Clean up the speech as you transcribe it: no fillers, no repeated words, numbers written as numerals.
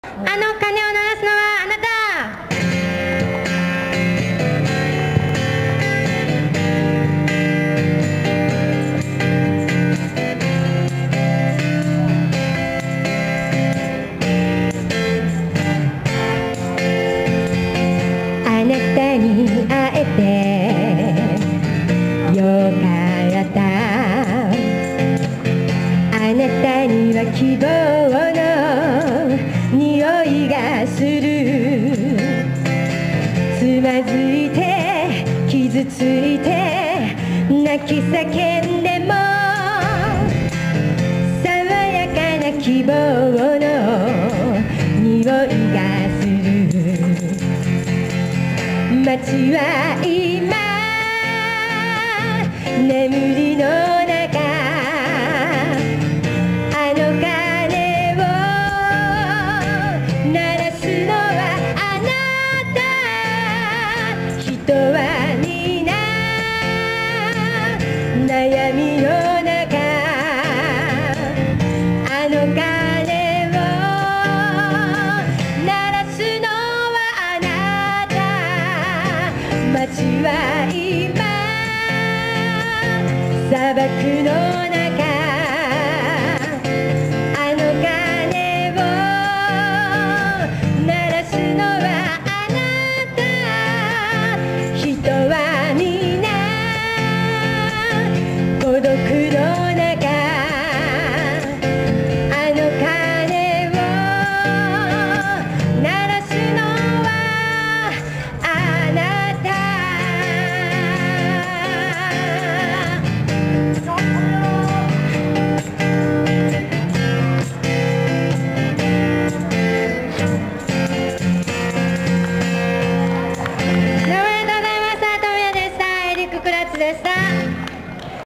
鐘を鳴らすのはあなた。あなたに会えてよかった。あなたには希望の匂いがする。つまずいて傷ついて泣き叫んでも爽やかな希望の匂いがする。街は今眠りの中、あの鐘を鳴らすのはあなた。人は皆悩みの中、あの鐘を鳴らすのはあなた。街は今砂漠の中、あの鐘を鳴らすのはあなた。人は皆孤独の中、あの鐘を鳴らすのはあなた。おめでとうございました。富谷でした。エリック・クラッツでした。